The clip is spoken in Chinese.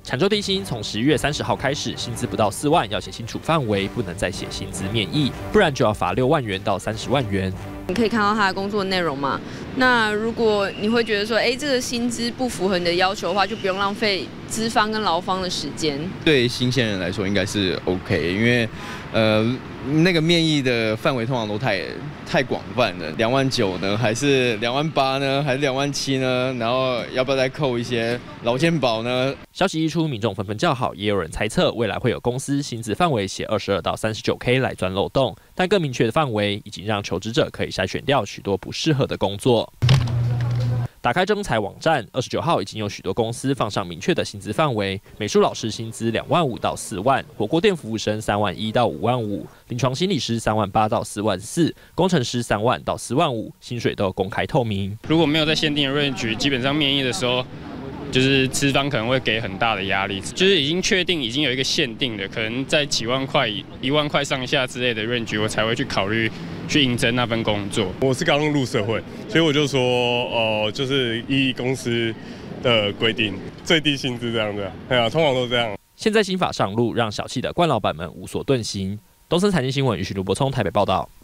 抢救低薪从11月30号开始，薪资不到4万要写清楚范围，不能再写薪资面议，不然就要罚6万元到30万元。 你可以看到他的工作内容嘛？那如果你会觉得说，这个薪资不符合你的要求的话，就不用浪费资方跟劳方的时间。对新鲜人来说应该是 OK， 因为那个面议的范围通常都太广泛了，29000呢，还是28000呢，还是27000呢？然后要不要再扣一些劳健保呢？消息一出，民众纷纷叫好，也有人猜测未来会有公司薪资范围写22到39K 来钻漏洞，但更明确的范围已经让求职者可以筛选掉许多不适合的工作。打开征才网站，29号已经有许多公司放上明确的薪资范围，美术老师薪资2万5到4万，火锅店服务生3万1到5万5，临床心理师3万8到4万4，工程师3万到4万5，薪水都有公开透明。如果没有在限定的range，基本上面议的时候，就是资方可能会给很大的压力，就是已经确定已经有一个限定的，可能在几万块、1万块上下之类的 range， 我才会去考虑去应征那份工作。 我是刚入社会，所以我就说，就是依公司的规定，最低薪资这样子，通常都这样。现在新法上路，让小气的官老板们无所遁形。东森财经新闻，余许卢博聪台北报道。